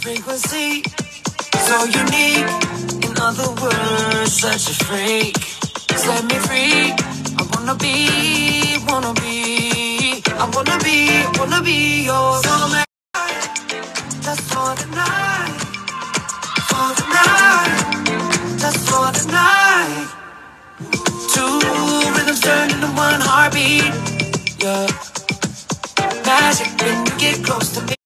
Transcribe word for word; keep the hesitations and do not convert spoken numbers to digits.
frequency, so unique. In other words, such a freak. Set me free. I wanna be, wanna be, I wanna be, wanna be your soulmate. Just for the night, for the night, just for the night. Two rhythms turn into one heartbeat. Yeah, magic when you get close to me.